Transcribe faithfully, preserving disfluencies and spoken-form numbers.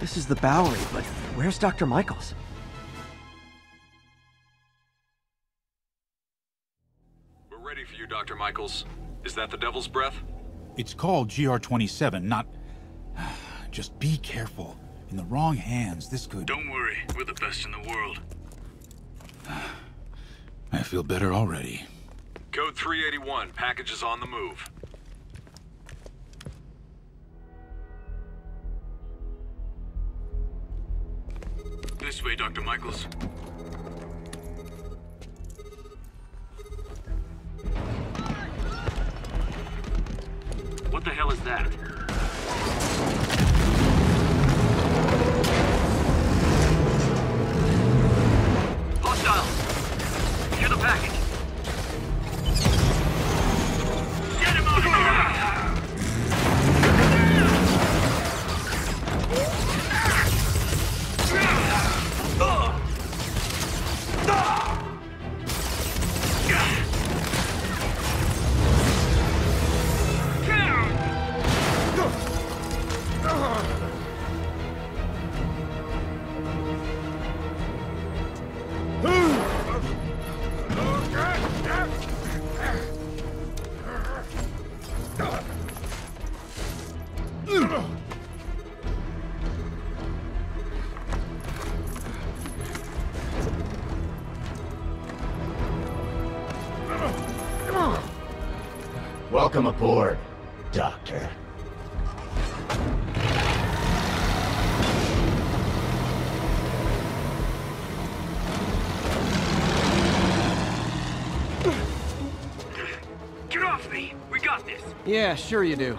This is the Bowery, but where's Doctor Michaels? We're ready for you, Doctor Michaels. Is that the Devil's Breath? It's called G R twenty-seven, not... Just be careful. In the wrong hands, this could... Don't worry, we're the best in the world. I feel better already. Code three eighty-one, package is on the move. This way, Doctor Michaels. What the hell is that? Hostile! Secure the package! Get him out of here! Welcome aboard, Doctor. Get off me! We got this! Yeah, sure you do.